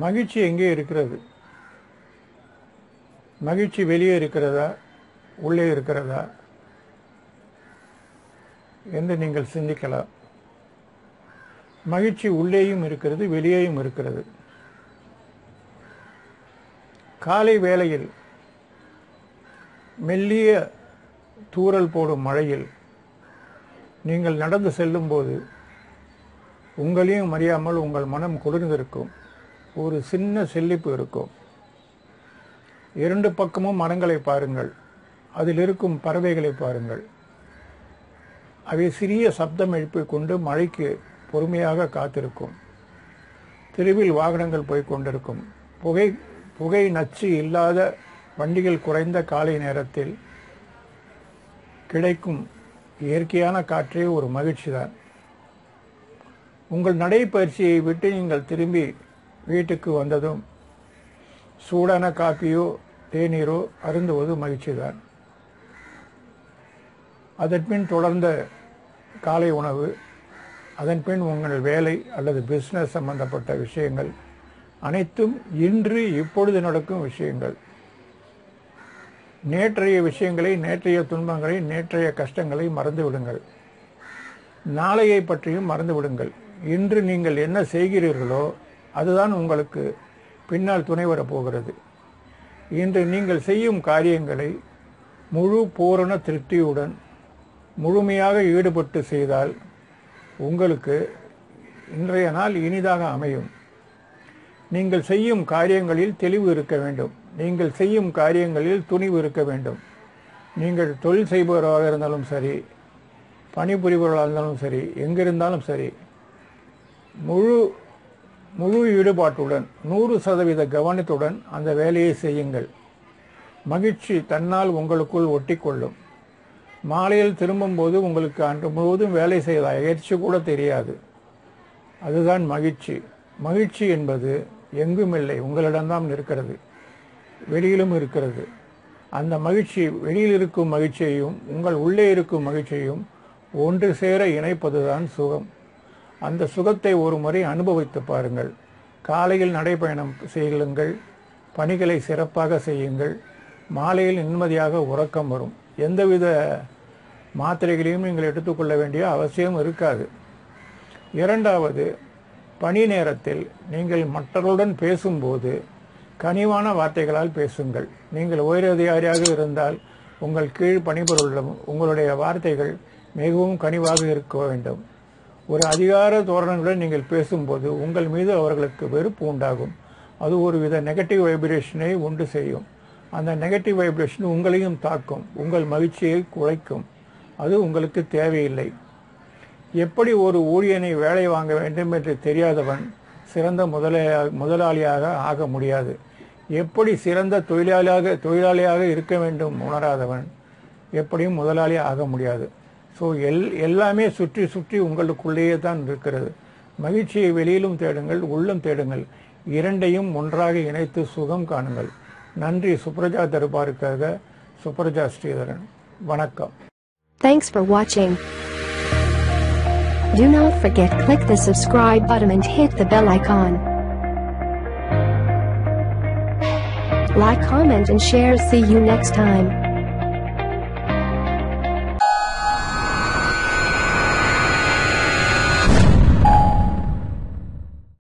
மகிழ்ச்சி எங்கே இருக்கிறது? மகிழ்ச்சி வெளியே இருக்கிறதா, உள்ளே இருக்கிறதா என்று நீங்கள் சிந்திக்கலாம். மகிழ்ச்சி உள்ளேயும் இருக்கிறது, வெளியேயும் இருக்கிறது. காலை வேளையில் மெல்லிய தூறல் போடும் மழையில் நீங்கள் நடந்து செல்லும்போது உங்களையும் அறியாமல் உங்கள் மனம் குளிர்ந்திருக்கும். ஒரு சின்ன செல்லிப்பு இருக்கும். இரண்டு பக்கமும் மரங்களை பாருங்கள், அதில் இருக்கும் பறவைகளை பாருங்கள். அவை சிறிய சப்தம் எழுப்பிக் கொண்டு மழைக்கு பொறுமையாக காத்திருக்கும். தெருவில் வாகனங்கள் போய் கொண்டிருக்கும். புகை நச்சு இல்லாத வண்டிகள் குறைந்த காலை நேரத்தில் கிடைக்கும் இயற்கையான காற்றே ஒரு மகிழ்ச்சி தான். உங்கள் நடைப்பயிற்சியை விட்டு நீங்கள் திரும்பி வீட்டுக்கு வந்ததும் சூடான காப்பியோ தேநீரோ அருந்துவது மகிழ்ச்சி தான். அதன்பின் தொடர்ந்த காலை உணவு, அதன்பின் உங்கள் வேலை அல்லது பிஸ்னஸ் சம்பந்தப்பட்ட விஷயங்கள் அனைத்தும் இன்று இப்பொழுது நடக்கும் விஷயங்கள். நேற்றைய விஷயங்களை, நேற்றைய துன்பங்களை, நேற்றைய கஷ்டங்களை மறந்துவிடுங்கள். நாளையை பற்றியும் மறந்துவிடுங்கள். இன்று நீங்கள் என்ன செய்கிறீர்களோ அதுதான் உங்களுக்கு பின்னால் துணை வரப்போகிறது. இன்று நீங்கள் செய்யும் காரியங்களை முழு பூரண திருப்தியுடன் முழுமையாக ஈடுபட்டு செய்தால் உங்களுக்கு இன்றைய நாள் இனிதாக அமையும். நீங்கள் செய்யும் காரியங்களில் தெளிவு இருக்க வேண்டும். நீங்கள் செய்யும் காரியங்களில் துணிவு இருக்க வேண்டும். நீங்கள் தொழில் செய்பவராக இருந்தாலும் சரி, பணிபுரிபவர்களாக இருந்தாலும் சரி, எங்கிருந்தாலும் சரி, முழு ஈடுபாட்டுடன் 100% கவனத்துடன் அந்த வேலையை செய்யுங்கள். மகிழ்ச்சி தன்னால் உங்களுக்குள் ஒட்டிக்கொள்ளும். மாலையில் திரும்பும்போது உங்களுக்கு அன்று முழுவதும் வேலை செய்த அயற்சி கூட தெரியாது. அதுதான் மகிழ்ச்சி. மகிழ்ச்சி என்பது எங்கும் இல்லை, உங்களிடம்தான் இருக்கிறது, வெளியிலும் இருக்கிறது. அந்த மகிழ்ச்சி, வெளியில் இருக்கும் மகிழ்ச்சியையும் உங்கள் உள்ளே இருக்கும் மகிழ்ச்சியையும் ஒன்று சேர இணைப்பதுதான் சுகம். அந்த சுகத்தை ஒரு முறை அனுபவித்து பாருங்கள். காலையில் நடைப்பயணம் செய்யுங்கள், பணிகளை சிறப்பாக செய்யுங்கள். மாலையில் நிம்மதியாக உறக்கம் வரும். எந்தவித மாத்திரைகளையும் நீங்கள் எடுத்துக்கொள்ள வேண்டிய அவசியம் இருக்காது. இரண்டாவது, பணி நேரத்தில் நீங்கள் மற்றவர்களுடன் பேசும்போது கனிவான வார்த்தைகளால் பேசுங்கள். நீங்கள் உயரதிகாரியாக இருந்தால் உங்கள் கீழ் பணிபுரியும் உங்களுடைய வார்த்தைகள் மிகவும் கனிவாக இருக்க வேண்டும். ஒரு அதிகார தோரணையுடன் நீங்கள் பேசும்போது உங்கள் மீது அவர்களுக்கு வெறுப்பு உண்டாகும். அது ஒரு வித நெகட்டிவ் வைப்ரேஷனை உண்டு செய்யும். அந்த நெகட்டிவ் வைப்ரேஷன் உங்களையும் தாக்கும், உங்கள் மகிழ்ச்சியை குலைக்கும். அது உங்களுக்கு தேவையில்லை. எப்படி ஒரு ஊழியனை வேலை வாங்க வேண்டும் என்று தெரியாதவன் சிறந்த முதலாளியாக ஆக முடியாது. எப்படி சிறந்த தொழிலாளியாக இருக்க வேண்டும் உணராதவன் எப்படியும் முதலாளி ஆக முடியாது. ஸோ எல்லாமே சுற்றி சுற்றி உங்களுக்குள்ளேயே தான் இருக்கிறது. மகிழ்ச்சியை வெளியிலும் தேடுங்கள், உள்ளும் தேடுங்கள். இரண்டையும் ஒன்றாக இணைத்து சுகம் காணுங்கள். நன்றி. சுப்ரஜா தர்பாருக்காக சுப்ரஜா ஸ்ரீதரன். வணக்கம். Thanks for watching. Do not forget click the subscribe button and hit the bell icon. Like, comment and share. See you next time.